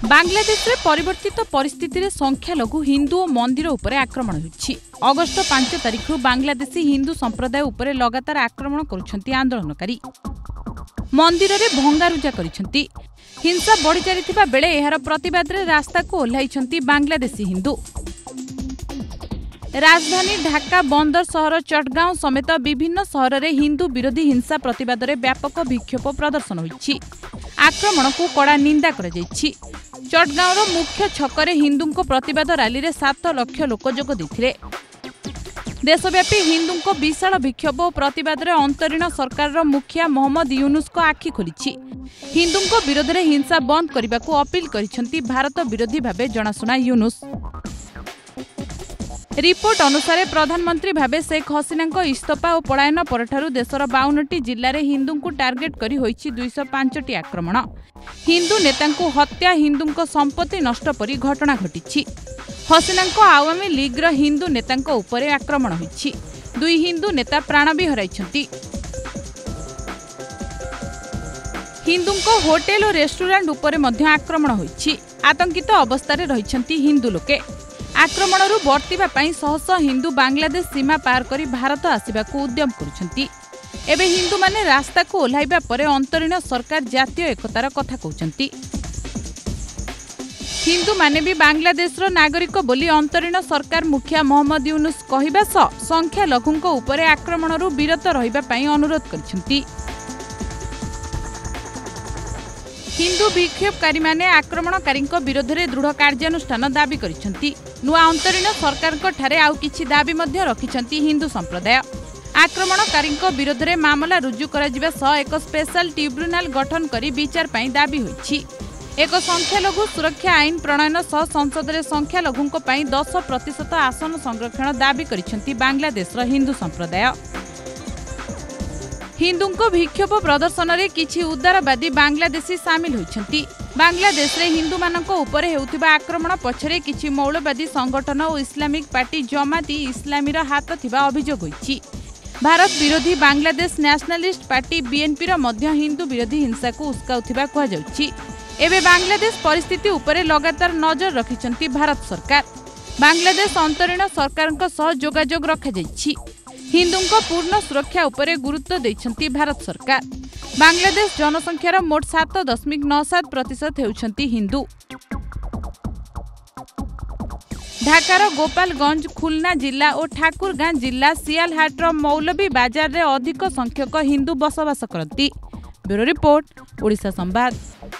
बांग्लादेश रे परिवर्तित परिस्थिति रे संख्यालघु हिंदू और मंदिर उपरे आक्रमण होइछि। अगस्त 5 तारिख बांग्लादेशी हिंदू संप्रदाय उपरे लगातार आक्रमण करुछंती आंदोलनकारी। मंदिर रे भंगारुजा करिछंती। हिंसा बढ़ी चलिथिबा बेले एहार प्रतिवाद रे रास्ता को ओह्लाइछंती बांग्लादेशी हिंदू। राजधानी ढाका बंदर सहर चटगांव समेत विभिन्न सहर रे हिंदू विरोधी हिंसा प्रतिवाद रे व्यापक विक्षोभ प्रदर्शन होइछि। आक्रमण को कड़ा निंदा करा जाइछि। चटगांव मुख्य छकरे हिंदू प्रतिवाद रैली रे 7 लाख लोक जोग देथिले। देशव्यापी हिंदू विशाल विक्षोभ और प्रतिवाद रे अंतरीण सरकार मुखिया मोहम्मद यूनुस को आखि खोलिछि। हिंदू विरोध में हिंसा बंद करने को अपील करिसेंती भारत विरोधी भावे जनाशुना यूनुस। रिपोर्ट अनुसार प्रधानमंत्री भावे शेख हसीना इस्तफा और पलायन परठारु देशर 52टी जिले में हिंदू को टार्गेट करी होइछि 205टी आक्रमण। हिंदू नेता हत्या हिंदू संपत्ति नष्ट परी घटना घटी। हसीना आवामी लीग्र हिंदू नेता उपरे आक्रमण होइछि। 2 हिंदू नेता प्राण भी हराइछंती। हिंदू होटेल और रेस्टोरेंट उपरे मध्य आक्रमण होइछि। आतंकित अवस्था रे रहिछंती हिंदू लोके। आक्रमणरू बर्तिबा पई शह शह हिंदू बांग्लादेश सीमा पार करी भारत आसिबाकू उद्यम करुछंती। एबे हिंदू माने रास्ता को ओह्लाइबा परे अंतरीण सरकार जातीय एकतार कथा कहउछंती। हिंदू माने भी बांग्लादेश रो नागरिक बोली अंतरीण सरकार मुखिया मोहम्मद यूनुस कहिबा सह संख्या लघुंक उपरे आक्रमणरू विरत रहिबा पई अनुरोध करिसंती। हिंदू विक्षोभकारी माने आक्रमणकारी विरोध में दृढ़ कार्यानुष्ठान दाबी करिसंती। नुआ अंतरीण सरकार ठारे आउ किछि दाबी मध्य रखिसंती हिंदू संप्रदाय। आक्रमणकारी विरोध में मामला रुजु करा सह एक स्पेशल ट्रिब्यूनाल गठन करी विचार पई दाबी होइछि। एक संख्यालघु सुरक्षा आईन प्रणयन सह संसद में संख्यालघुंक पई 10% आसन संरक्षण दाबी करिसंती बांग्लादेश हिंदू संप्रदाय। हिंदू विक्षोभ प्रदर्शन में किछि उदारवादी बांग्लादेशी सामिल होइछंती। बांग्लादेश रे हिंदू मानक उपरे हेउथिबा आक्रमण पछरे किछि मौलवादी संगठन और इस्लामिक पार्टी जमाती इस्लामीर हाथ थिबा अभियोग होइछि। भारत विरोधी बांग्लादेश नेशनलिस्ट पार्टी बीएनपी रो मध्य हिंदू विरोधी हिंसा को उस्काउथिबा कहा जाउछि। एबे बांग्लादेश परिस्थिति उपरे लगातार नजर रखिछंती भारत सरकार। बांग्लादेश अंतरीण सरकार सह जोगाजोग रखा जाइछि। हिंदू पूर्ण सुरक्षा उपरे गुरुत्व दैछंती भारत सरकार। बांग्लादेश जनसंख्यार मोट 7.97% हेउछंती हिंदू। ढाकार गोपालगंज खुलना जिला और ठाकुरगां जिला सियालहाटर मौलवी बाजार रे अधिक संख्यक हिंदू बसवास करती। ब्यूरो रिपोर्ट, ओडिशा संवाद।